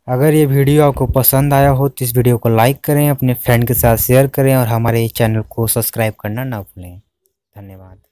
अगर ये वीडियो आपको पसंद आया हो तो इस वीडियो को लाइक करें, अपने फ्रेंड के साथ शेयर करें और हमारे चैनल को सब्सक्राइब करना ना भूलें। धन्यवाद।